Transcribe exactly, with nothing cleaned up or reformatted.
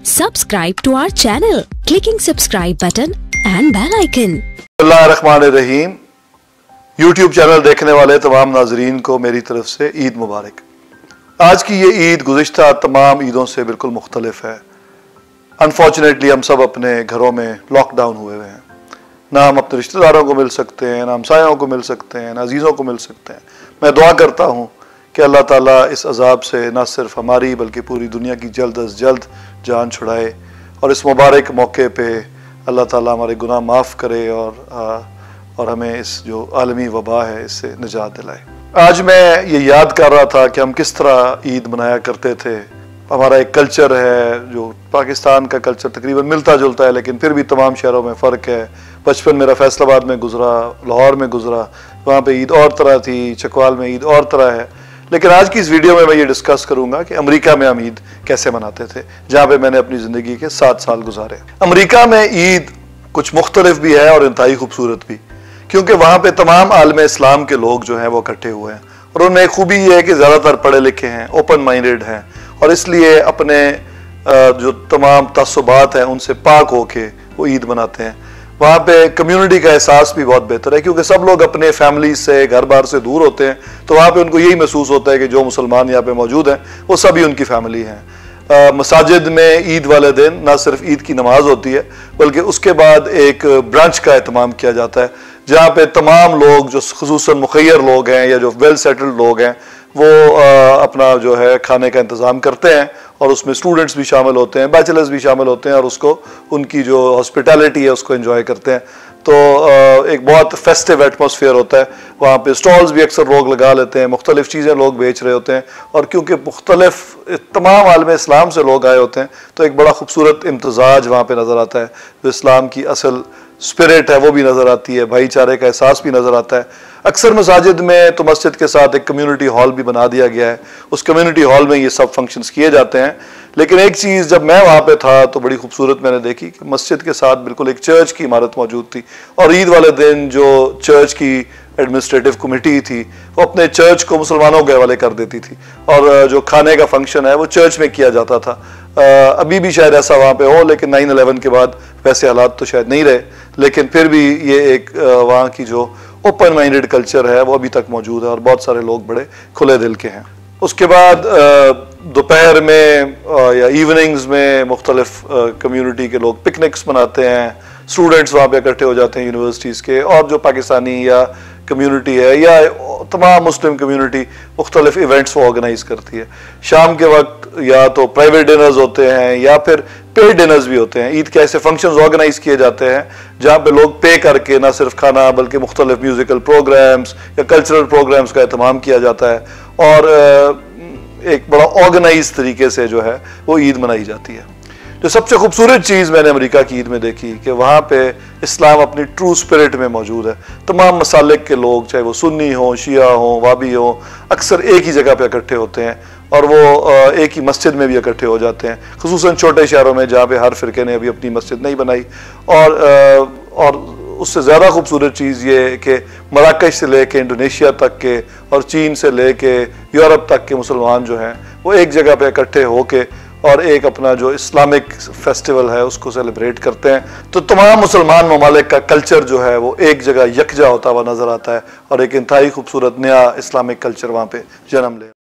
Subscribe to our channel, clicking subscribe button and bell icon. बिस्मिल्लाहिर्रहमानिर्रहीम। YouTube channel देखने वाले तमाम नाजरीन को मेरी तरफ से ईद मुबारक। आज की ये ईद गुज़िश्ता तमाम ईदों से बिल्कुल मुख्तलिफ है। अनफॉर्चुनेटली हम सब अपने घरों में लॉकडाउन हुए हुए हैं, ना हम अपने रिश्तेदारों को मिल सकते हैं, ना हमसायों को मिल सकते हैं, ना अजीज़ों को मिल सकते हैं। मैं दुआ करता हूँ कि अल्लाह ताला इस अजाब से न सिर्फ हमारी बल्कि पूरी दुनिया की जल्द अज जल्द जान छुड़ाए और इस मुबारक मौके पे अल्लाह ताला हमारे गुनाह माफ़ करे और आ, और हमें इस जो आलमी वबा है इससे निजात दिलाए। आज मैं ये याद कर रहा था कि हम किस तरह ईद मनाया करते थे। हमारा एक कल्चर है जो पाकिस्तान का कल्चर तकरीबन मिलता जुलता है, लेकिन फिर भी तमाम शहरों में फ़र्क है। बचपन मेरा फैसलाबाद में गुजरा, लाहौर में गुजरा, वहाँ पे ईद और तरह थी, चकवाल में ईद और तरह है। लेकिन आज की इस वीडियो में मैं ये डिस्कस करूंगा कि अमेरिका में हम ईद कैसे मनाते थे, जहाँ पे मैंने अपनी ज़िंदगी के सात साल गुजारे। अमेरिका में ईद कुछ मुख्तलिफ भी है और इंतहाई खूबसूरत भी, क्योंकि वहाँ पे तमाम आलम इस्लाम के लोग जो हैं वो इकट्ठे हुए हैं और उनमें एक खूबी ये है कि ज़्यादातर पढ़े लिखे हैं, ओपन माइंडेड हैं और इसलिए अपने जो तमाम तस्सुबात हैं उनसे पाक होके वो ईद मनाते हैं। वहाँ पे कम्युनिटी का एहसास भी बहुत बेहतर है, क्योंकि सब लोग अपने फैमिली से, घर बार से दूर होते हैं, तो वहाँ पे उनको यही महसूस होता है कि जो मुसलमान यहाँ पे मौजूद हैं वो सभी उनकी फैमिली हैं। मसाजिद में ईद वाले दिन ना सिर्फ ईद की नमाज होती है बल्कि उसके बाद एक ब्रंच का एहतमाम किया जाता है, जहाँ पे तमाम लोग जो खुसूसन मुखय्यर लोग हैं या जो वेल सेटल्ड लोग हैं वो आ, अपना जो है खाने का इंतज़ाम करते हैं और उसमें स्टूडेंट्स भी शामिल होते हैं, बैचलर्स भी शामिल होते हैं और उसको उनकी जो हॉस्पिटैलिटी है उसको एंजॉय करते हैं। तो आ, एक बहुत फेस्टिव एटमॉस्फेयर होता है। वहाँ पे स्टॉल्स भी अक्सर लोग लगा लेते हैं, मुख्तलिफ चीज़ें लोग बेच रहे होते हैं और क्योंकि मुख्तलिफ तमाम आलम इस्लाम से लोग आए होते हैं तो एक बड़ा खूबसूरत इम्तजाज वहाँ पर नज़र आता है। जो इस्लाम की असल स्पिरिट है वो भी नज़र आती है, भाईचारे का एहसास भी नज़र आता है। अक्सर मसाजिद में तो मस्जिद के साथ एक कम्युनिटी हॉल भी बना दिया गया है, उस कम्युनिटी हॉल में ये सब फंक्शंस किए जाते हैं। लेकिन एक चीज़ जब मैं वहाँ पे था तो बड़ी खूबसूरत मैंने देखी कि मस्जिद के साथ बिल्कुल एक चर्च की इमारत मौजूद थी और ईद वाले दिन जो चर्च की एडमिनिस्ट्रेटिव कमेटी थी वो अपने चर्च को मुसलमानों के हवाले कर देती थी और जो खाने का फंक्शन है वो चर्च में किया जाता था। अभी भी शायद ऐसा वहाँ पे हो, लेकिन नाइन इलेवन के बाद वैसे हालात तो शायद नहीं रहे, लेकिन फिर भी ये एक वहाँ की जो ओपन माइंडेड कल्चर है वो अभी तक मौजूद है और बहुत सारे लोग बड़े खुले दिल के हैं। उसके बाद दोपहर में या इवनिंग्स में मुख्तलिफ कम्युनिटी के लोग पिकनिक्स मनाते हैं, स्टूडेंट्स वहाँ पे इकट्ठे हो जाते हैं यूनिवर्सिटीज़ के, और जो पाकिस्तानी या कम्युनिटी है या तमाम मुस्लिम कम्युनिटी मुख्तलिफ इवेंट्स वो ऑर्गेनाइज करती है। शाम के वक्त या तो प्राइवेट डिनर्स होते हैं या फिर पेड डिनर्स भी होते हैं। ईद के ऐसे फंक्शंस ऑर्गेनाइज किए जाते हैं जहाँ पे लोग पे करके ना सिर्फ खाना बल्कि मुख्तलिफ म्यूज़िकल प्रोग्राम्स या कल्चरल प्रोग्राम्स का एहतमाम किया जाता है और एक बड़ा ऑर्गेनाइज तरीके से जो है वो ईद मनाई जाती है। जो सबसे खूबसूरत चीज़ मैंने अमेरिका की ईद में देखी कि वहाँ पे इस्लाम अपनी ट्रू स्पिरिट में मौजूद है। तमाम मसालिक के लोग, चाहे वो सुन्नी हों, शिया हों, वाबी हों, अक्सर एक ही जगह पे इकट्ठे होते हैं और वो एक ही मस्जिद में भी इकट्ठे हो जाते हैं, खुसूसन छोटे शहरों में जहाँ पे हर फ़िरके ने अभी अपनी मस्जिद नहीं बनाई। और और उससे ज़्यादा खूबसूरत चीज़ ये कि मराकश से लेके इंडोनेशिया तक के और चीन से लेके यूरोप तक के मुसलमान जो हैं वो एक जगह पे इकट्ठे होके और एक अपना जो इस्लामिक फेस्टिवल है उसको सेलिब्रेट करते हैं। तो तमाम मुसलमान ममालिक का कल्चर जो है वो एक जगह यकजा होता हुआ नज़र आता है और एक इंतहाई खूबसूरत नया इस्लामिक कल्चर वहाँ पे जन्म ले।